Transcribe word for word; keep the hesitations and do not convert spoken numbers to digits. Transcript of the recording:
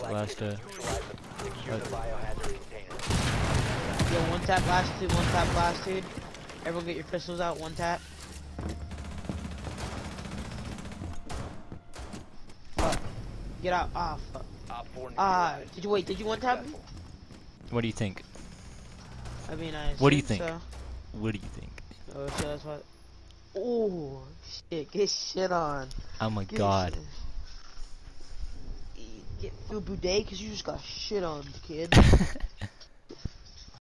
last, last, uh... Secure the biohazard container. Yo, one tap blast dude, one tap blast dude. Everyone get your pistols out, one tap. Fuck. Get out. Ah, fuck. Ah, did you wait? Did you one tap me? What do you think? I mean, I What do you think? So. What do you think? Oh shit, that's what. Oh shit, get shit on. Oh my Get god. Shit. Get Fubu Day, cause you just got shit on, kid.